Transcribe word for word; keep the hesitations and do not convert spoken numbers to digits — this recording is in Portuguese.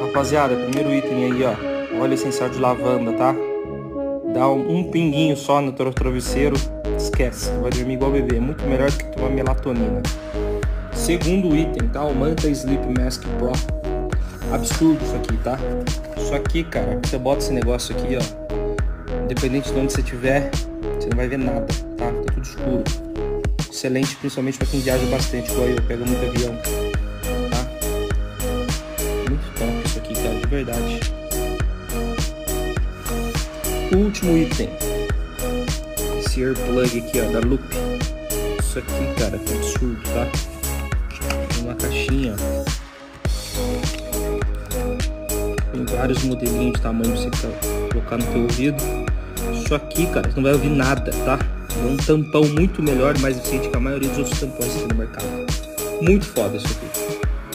Rapaziada, primeiro item aí, ó. Óleo essencial de lavanda, tá? Dá um, um pinguinho só no teu travesseiro, esquece, vai dormir igual bebê. É muito melhor do que tomar melatonina. Segundo item, tá? O Manta Sleep Mask Pro. Absurdo isso aqui, tá? Isso aqui, cara, você bota esse negócio aqui, ó. Independente de onde você estiver, você não vai ver nada, tá? Tá tudo escuro. Excelente, principalmente para quem viaja bastante, igual eu, pega muito avião, tá? Muito top isso aqui, cara, de verdade. Último item, esse earplug aqui, ó, da Loop. Isso aqui, cara, que absurdo, tá? Uma caixinha, tem vários modelinhos de tamanho pra você colocar no teu ouvido. Isso aqui, cara, você não vai ouvir nada, tá? É um tampão muito melhor e mais eficiente que a maioria dos outros tampões aqui no mercado. Muito foda isso aqui.